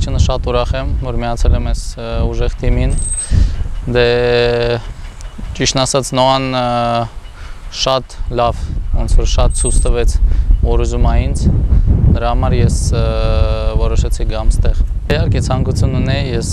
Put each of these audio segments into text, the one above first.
Առաջինը շատ ուրախ եմ, որ միացել եմ այս ուժեղ թիմին։ Դե ճիշտն ասած Նոան շատ լավ, ոնց որ շատ ցույց տվեց, որ ուզում է ինձ։ Դրա համար ես որոշեցի գամ ստեղ։ Իհարկե ցանկություն ունեի ես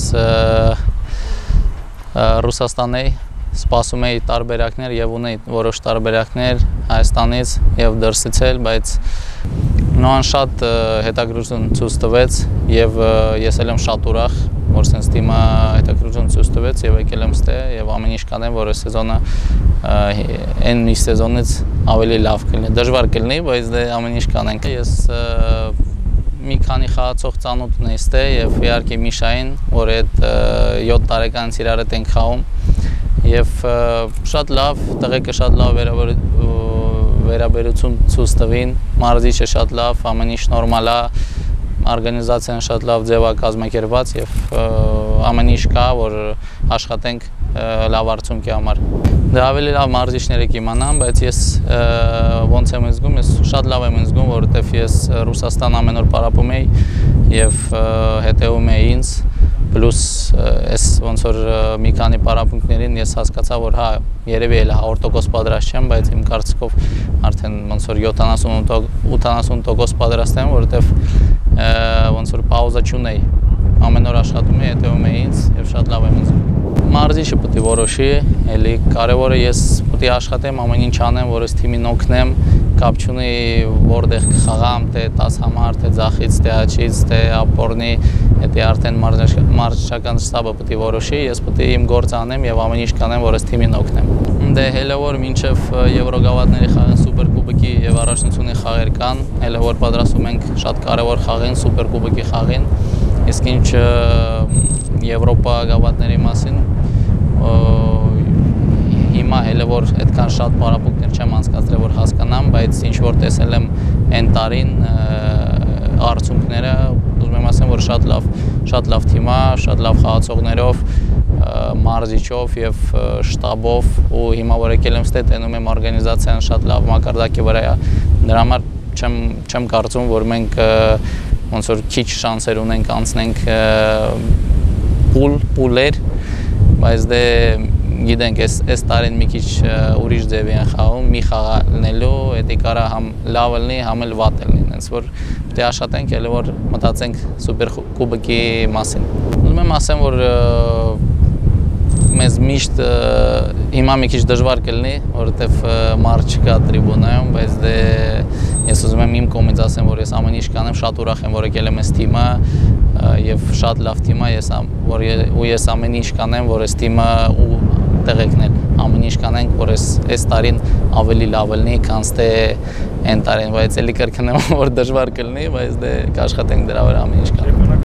Ռուսաստան էի, սպասում էի տարբերակներ եւ ունեի որոշ տարբերակներ Հայաստանից եւ դրսից էլ, բայց Նոան շատ հետաքրքրություն ցույց տվեց եւ ես էլ եմ շատ ուրախ, որ sense թիմը հետաքրքրություն ցույց տվեց եւ եկել եմ ստե եւ ամեն ինչ կանեմ, որ այս սեզոնը այն մի սեզոնից ավելի լավ կլինի։ Դժվար կլինի, բայց դե ամեն ինչ կանենք։ Ես մի քանի խաղացող ծանոթ ունեի ստե եւ իհարկե Միշային, որ այդ 7 տարեկանից իրար հետ ենք խաղում եւ շատ լավ, տղեկը շատ լավ վերաբերություն ցույց տվին, մարզիչը շատ լավ, ամեն ինչ նորմալ է, օրգանիզացիան շատ լավ ձև է կազմակերպված եւ ամեն ինչ կա, որ աշխատենք լավ արդյունքի համար։ Դե ավելի լավ մարզիչները կիմանան, բայց ես ոնց եմ զգում, ես շատ լավ եմ զգում, որովհետեւ ես Ռուսաստան ամեն օր պարապում էի եւ հետեւում էի ինձ, պլյուս այս ոնց որ մի քանի պարապմունքներին ես հասկացա, որ հա երևի էլ 100% պատրաստ չեմ, բայց իմ կարծիքով արդեն ոնց որ 70-80% պատրաստ եմ, որովհետեւ ոնց որ պաուզա չունեի, ամեն օր աշխատում էի, հետեւում էի ինձ եւ շատ լավ եմ զգում։ Մարզիչը պետք է որոշի, էլի կարևորը ես պետք է աշխատեմ, ամեն ինչ անեմ, որ այս թիմին օգնեմ, կապ չունի որտեղ կխաղամ, թե 10 համար, թե ձախից, թե աչից, թե ապորնի, դա արդեն մարզչական շտաբը պետք է որոշի, ես պետք է իմ գործը անեմ եւ ամեն ինչ կանեմ, որ այս թիմին օգնեմ։ Դե հելը որ մինչեւ Եվրոգավաթների խաղին Սուպերկուբոկի եւ առաջնությունի խաղեր կան, հելը որ պատրաստում ենք շատ կարևոր խաղին, Սուպերկուբոկի խաղին, իսկ ինչ Եվրոպա գավաթների մասին հիմա հələ որ այդքան շատ պարապմունքներ չեմ անցկացրել, որ հասկանամ, բայց ինչ որ տեսել եմ այն տարին արդյունքները, ուզում եմ ասեմ, որ շատ լավ թիմ է, շատ լավ խաղացողներով, մարզիչով եւ շտաբով ու հիմա որ եկել եմ ստե տենում եմ օրգանիզացիան շատ լավ մակարդակի վրա է։ Դրա համար չեմ կարծում, որ մենք ոնց որ քիչ շանսեր ունենք անցնենք պուլեր, բայց դե գիտենք այս տարին մի քիչ ուրիշ ձևի են խաղում, մի խաղալնելու, դա կարա համ լավ լինի, համ էլ վատ լինի, հենց որ պետք է աշխատենք, էլ որ մտածենք Սուպերկուբոկի մասին։ Ուզում եմ ասեմ, որ մեզ միշտ հիմա մի քիչ դժվար կլինի, որովհետև մարդ չկա տրիբունայում, բայց դե ես ուզում եմ իմ կողմից ասեմ, որ ես ամեն ինչ կանեմ, շատ ուրախ եմ, որ եկել եմ այս թիմը եւ շատ լավ թիմ է, ես ամեն ինչ կանեմ, որ այս թիմը ու տեղեկնել, ամեն ինչ կանենք, որ այս տարին ավելի լավ լինի, քան թե այն տարին, բայց էլի կրկնեմ, որ դժվար կլինի, բայց դե կաշխատենք դրա վրա ամեն ինչ կանենք։